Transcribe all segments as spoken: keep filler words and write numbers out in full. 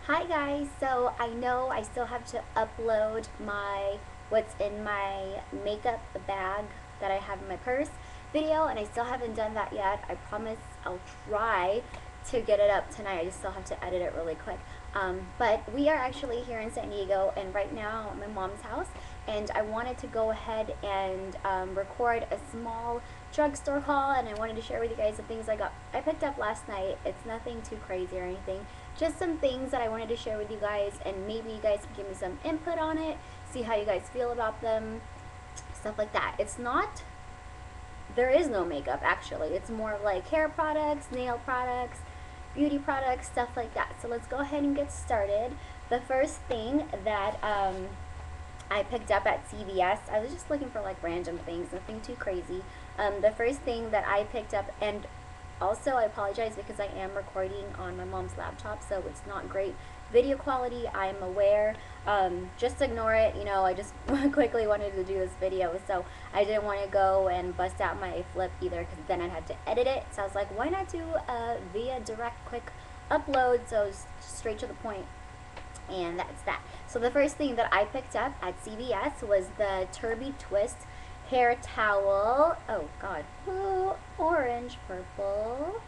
Hi guys, so I know I still have to upload my what's in my makeup bag that I have in my purse video, and I still haven't done that yet. I promise I'll try to get it up tonight. I just still have to edit it really quick. Um, but we are actually here in San Diego, and right now at my mom's house, and I wanted to go ahead and um, record a small drugstore haul, and I wanted to share with you guys the things I got I picked up last night. It's nothing too crazy or anything, just some things that I wanted to share with you guys, and maybe you guys can give me some input on it, see how you guys feel about them, stuff like that. It's not, there is no makeup actually. It's more like hair products, nail products, beauty products, stuff like that. So let's go ahead and get started. The first thing that um, I picked up at C V S, I was just looking for like random things, nothing too crazy. Um, the first thing that I picked up, and also I apologize because I am recording on my mom's laptop, so it's not great video quality, I'm aware. Um, just ignore it, you know, I just quickly wanted to do this video, so I didn't want to go and bust out my flip either, because then I'd have to edit it. So I was like, why not do a via direct quick upload, so straight to the point. And that's that. So the first thing that I picked up at C V S was the Turbie Twist hair towel. Oh god. Ooh, orange, purple,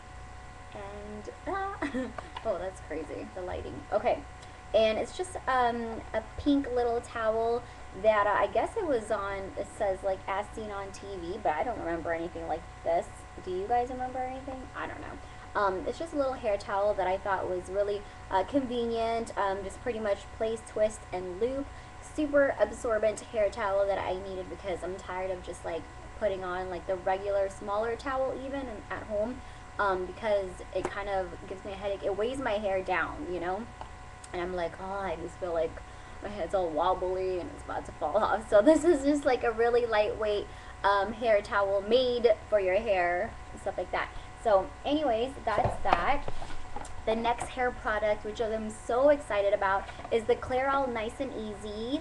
and ah. Oh, that's crazy, the lighting. Okay, and it's just um a pink little towel that uh, I guess it was on, it says like as seen on T V, but I don't remember anything like this. Do you guys remember anything? I don't know. Um, it's just a little hair towel that I thought was really uh, convenient. Um, just pretty much place, twist, and loop. Super absorbent hair towel that I needed because I'm tired of just like putting on like the regular smaller towel even at home, um, because it kind of gives me a headache. It weighs my hair down, you know, and I'm like, oh, I just feel like my head's all wobbly and it's about to fall off. So this is just like a really lightweight um, hair towel made for your hair and stuff like that. So anyways, that's that. The next hair product, which I'm so excited about, is the Clairol Nice and Easy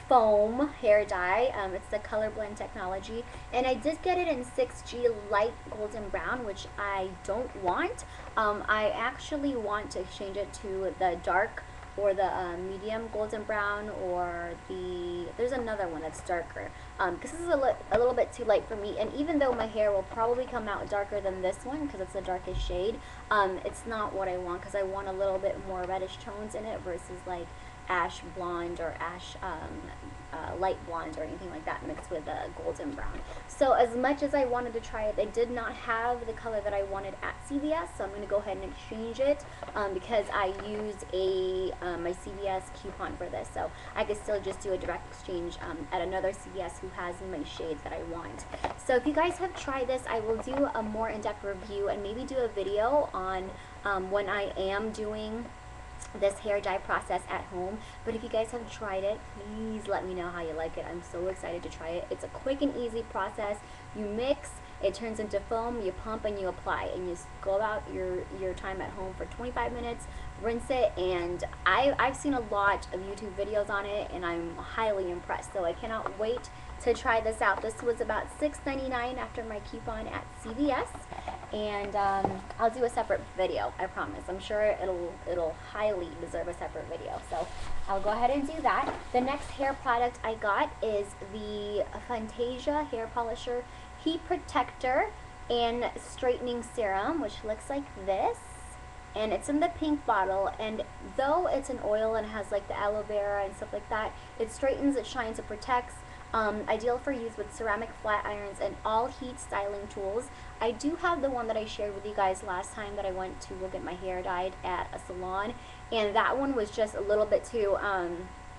foam hair dye. Um, it's the color blend technology, and I did get it in six G light golden brown, which I don't want. Um, I actually want to change it to the dark or the uh, medium golden brown, or the, there's another one that's darker. Um, because this is a, li a little bit too light for me, and even though my hair will probably come out darker than this one because it's the darkest shade, um, it's not what I want, because I want a little bit more reddish tones in it versus like ash blonde or ash um, uh, light blonde or anything like that mixed with a golden brown. So as much as I wanted to try it, they did not have the color that I wanted at C V S, so I'm going to go ahead and exchange it um, because I used a um, my C V S coupon for this, so I could still just do a direct exchange um, at another C V S who has my shades that I want. So if you guys have tried this, I will do a more in-depth review and maybe do a video on um, when I am doing this hair dye process at home. But if you guys have tried it, please let me know how you like it. I'm so excited to try it. It's a quick and easy process. You mix, it turns into foam, you pump and you apply, and you go about your your time at home for twenty-five minutes, rinse it, and I, I've seen a lot of YouTube videos on it, and I'm highly impressed, so I cannot wait to try this out. This was about six ninety-nine after my coupon at C V S, and um, I'll do a separate video, I promise. I'm sure it'll it'll highly deserve a separate video, so I'll go ahead and do that. The next hair product I got is the Fantasia Hair Polisher Heat Protector and Straightening Serum, which looks like this, and it's in the pink bottle, and though it's an oil and has like the aloe vera and stuff like that, it straightens, it shines, it protects. Um, ideal for use with ceramic flat irons and all heat styling tools. I do have the one that I shared with you guys last time that I went to go get my hair dyed at a salon, and that one was just a little bit too, um,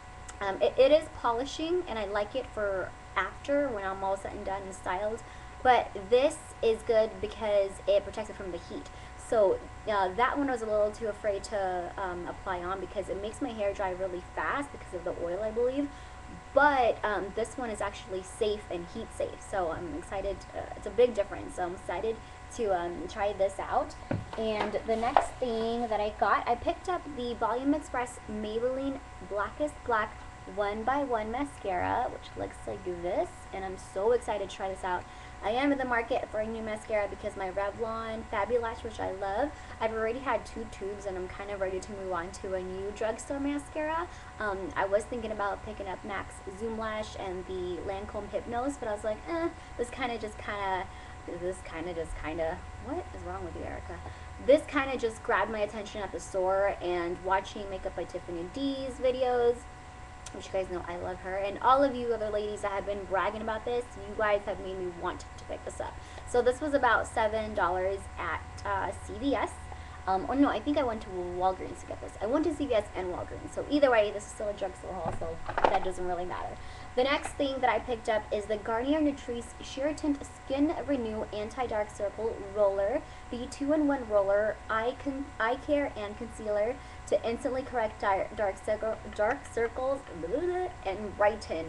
um, it, it is polishing, and I like it for after when I'm all set and done and styled, but this is good because it protects it from the heat. So uh, that one I was a little too afraid to um, apply on because it makes my hair dry really fast because of the oil, I believe. But um, this one is actually safe and heat safe, so I'm excited. Uh, it's a big difference, so I'm excited to um, try this out. And the next thing that I got, I picked up the Volume Express Maybelline Blackest Black one by one mascara, which looks like this, and I'm so excited to try this out. I am in the market for a new mascara because my Revlon Fabulash, which I love, I've already had two tubes and I'm kind of ready to move on to a new drugstore mascara. Um, I was thinking about picking up MAC's Zoom Lash and the Lancome Hypnose, but I was like, eh, this kind of just kind of, this kind of just kind of, what is wrong with you, Erica? This kind of just grabbed my attention at the store, and watching Makeup by Tiffany D's videos, which you guys know I love her, and all of you other ladies that have been bragging about this, you guys have made me want to pick this up. So this was about seven dollars at uh, C V S. Um, or no, I think I went to Walgreens to get this. I went to C V S and Walgreens. So either way, this is still a drugstore haul, so that doesn't really matter. The next thing that I picked up is the Garnier Nutrice Sheer Tint Skin Renew Anti-Dark Circle Roller. The two in one roller, eye, con eye care and concealer to instantly correct dark, circle dark circles and brighten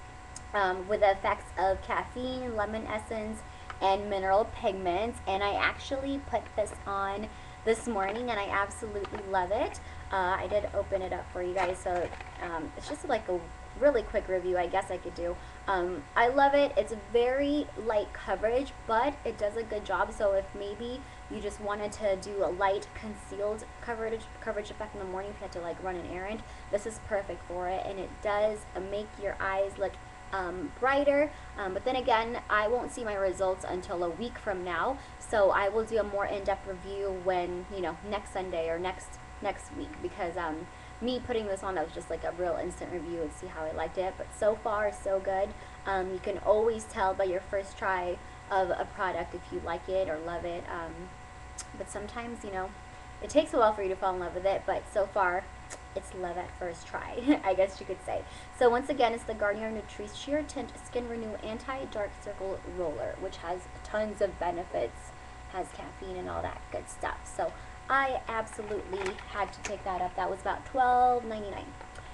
um, with the effects of caffeine, lemon essence, and mineral pigments. And I actually put this on this morning and I absolutely love it. Uh, I did open it up for you guys, so um, it's just like a really quick review I guess I could do. Um, I love it. It's very light coverage, but it does a good job. So if maybe you just wanted to do a light concealed coverage coverage effect in the morning, if you had to like run an errand, this is perfect for it. And it does uh, make your eyes look um, brighter. Um, but then again, I won't see my results until a week from now. So I will do a more in-depth review when, you know, next Sunday or next next week, because um, me putting this on, that was just like a real instant review and see how I liked it. But so far, so good. Um, you can always tell by your first try of a product if you like it or love it. Um, but sometimes, you know, it takes a while for you to fall in love with it, but so far, it's love at first try, I guess you could say. So once again, it's the Garnier Nutrice Sheer Tint Skin Renew Anti-Dark Circle Roller, which has tons of benefits, has caffeine and all that good stuff. So I absolutely had to pick that up. That was about twelve ninety-nine.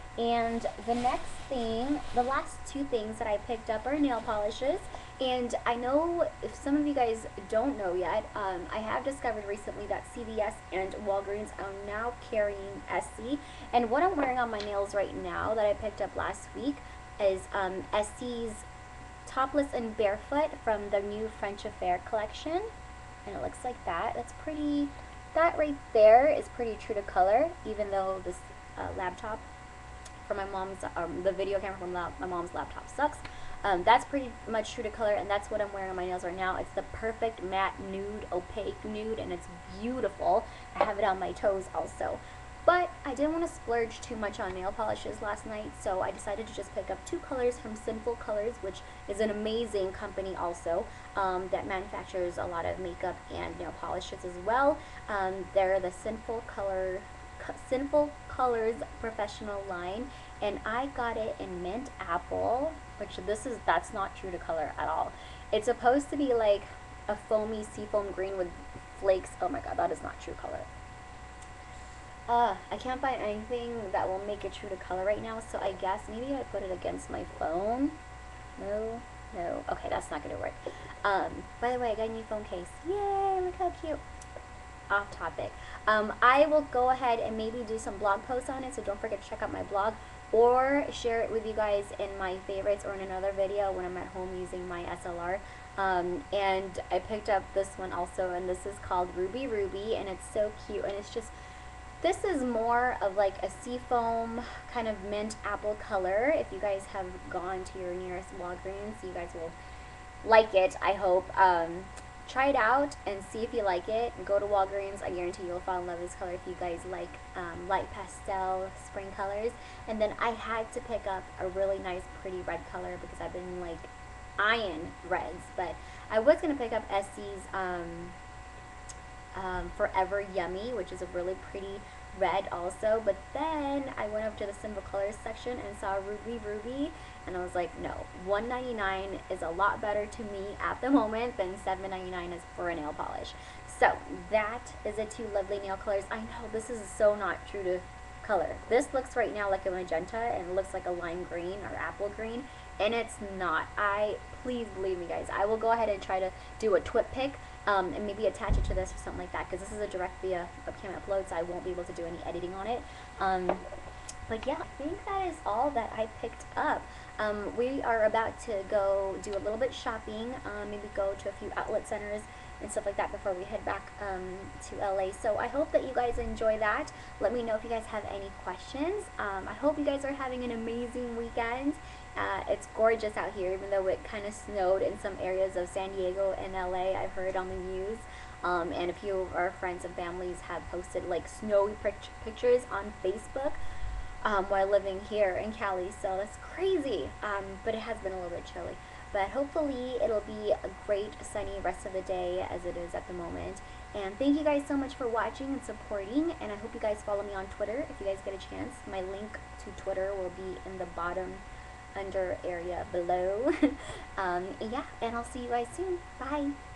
And the next thing, the last two things that I picked up are nail polishes. And I know if some of you guys don't know yet, um, I have discovered recently that C V S and Walgreens are now carrying Essie. And what I'm wearing on my nails right now that I picked up last week is um, Essie's Topless and Barefoot from the new French Affair collection. And it looks like that. That's pretty... That right there is pretty true to color, even though this uh, laptop from my mom's, um, the video camera from la my mom's laptop sucks. Um, that's pretty much true to color, and that's what I'm wearing on my nails right now. It's the perfect matte nude, opaque nude, and it's beautiful. I have it on my toes also. But I didn't want to splurge too much on nail polishes last night, so I decided to just pick up two colors from Sinful Colors, which is an amazing company also um, that manufactures a lot of makeup and nail polishes as well. Um, they're the Sinful Color, Sinful Colors Professional line, and I got it in Mint Apple, which this is that's not true to color at all. It's supposed to be like a foamy seafoam green with flakes. Oh my god, that is not true color. Uh, I can't find anything that will make it true to color right now, so I guess maybe I put it against my phone. No, no. Okay, that's not going to work. Um, by the way, I got a new phone case. Yay, look how cute. Off topic. Um, I will go ahead and maybe do some blog posts on it, so don't forget to check out my blog, or share it with you guys in my favorites or in another video when I'm at home using my S L R. Um, and I picked up this one also, and this is called Ruby Ruby, and it's so cute, and it's just... This is more of like a seafoam kind of mint apple color. If you guys have gone to your nearest Walgreens, you guys will like it, I hope. Um, try it out and see if you like it. Go to Walgreens. I guarantee you'll fall in love with this color if you guys like um, light pastel spring colors. And then I had to pick up a really nice pretty red color because I've been like eyeing reds. But I was going to pick up Essie's... Um, Um, Forever Yummy, which is a really pretty red also, but then I went up to the Sinful Colors section and saw Ruby Ruby, and I was like, no, one ninety-nine is a lot better to me at the moment than seven ninety-nine is for a nail polish. So that is the two lovely nail colors. I know this is so not true to color. This looks right now like a magenta, and it looks like a lime green or apple green, and it's not. I please believe me, guys. I will go ahead and try to do a twip pick. Um, and maybe attach it to this or something like that, because this is a direct via webcam upload, so I won't be able to do any editing on it. Um, But yeah, I think that is all that I picked up. Um, we are about to go do a little bit shopping, um, maybe go to a few outlet centers and stuff like that before we head back um, to L A. So I hope that you guys enjoy that. Let me know if you guys have any questions. Um, I hope you guys are having an amazing weekend. Uh, it's gorgeous out here, even though it kind of snowed in some areas of San Diego and L A. I've heard on the news. Um, and a few of our friends and families have posted like snowy pict- pictures on Facebook um, while living here in Cali. So that's crazy. Um, but it has been a little bit chilly. But hopefully it'll be a great sunny rest of the day as it is at the moment. And thank you guys so much for watching and supporting. And I hope you guys follow me on Twitter if you guys get a chance. My link to Twitter will be in the bottom under area below. um, yeah, and I'll see you guys soon. Bye.